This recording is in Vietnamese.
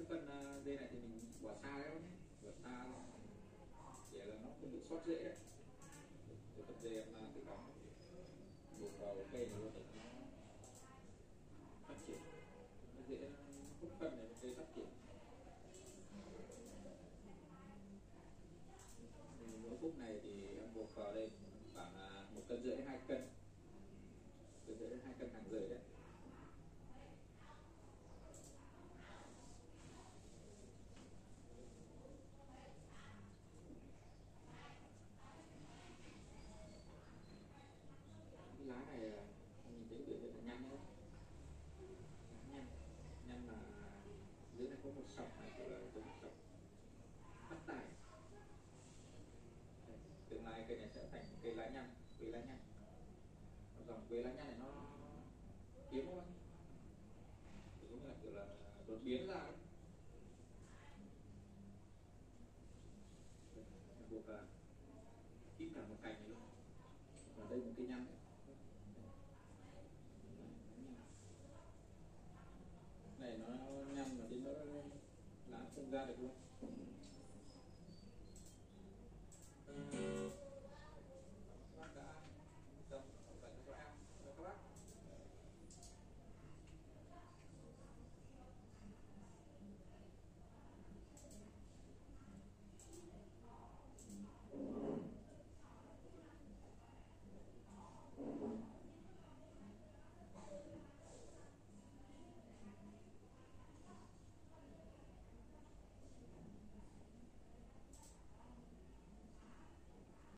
cân dây này thì mình bỏ xa đấy, bỏ xa để là nó không bị sót rễ đấy. Để tập dây em tự đóng buộc vào cây này luôn để nó phát triển, nó dễ hút phân này cây phát triển. Mỗi khúc này thì em buộc vào đây khoảng 1,5 cân 2 cân, 1,5 2 cân hàng rưỡi đấy. Cái lá này nhìn thấy biểu hiện là nhăn đấy, nhăn là dưới này có một sọc này gọi là giống sọc bắt tài. Tương lai cây này sẽ thành cây lá nhăn, quế lá nhăn. Dòng quế lá nhăn này nó hiếm quá, giống như là kiểu là đột biến ra đấy. Buộc là ít cả một cành này luôn. Và đây một cây nhăn đấy. Này nó nhăn mà đến nó lá không ra được luôn.